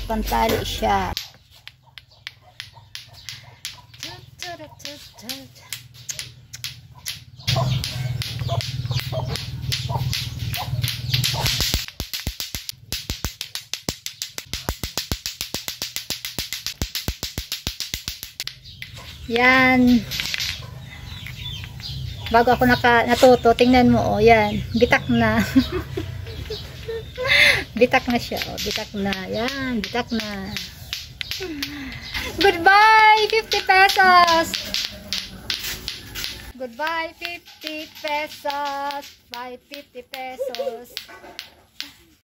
pantali siya. Yan. Bago ako natuto, tingnan mo, oh, yan. Bitak na. Bitak na siya, oh, bitak na. Yan, bitak na. Goodbye, 50 pesos. Goodbye, 50 pesos. Bye, 50 pesos.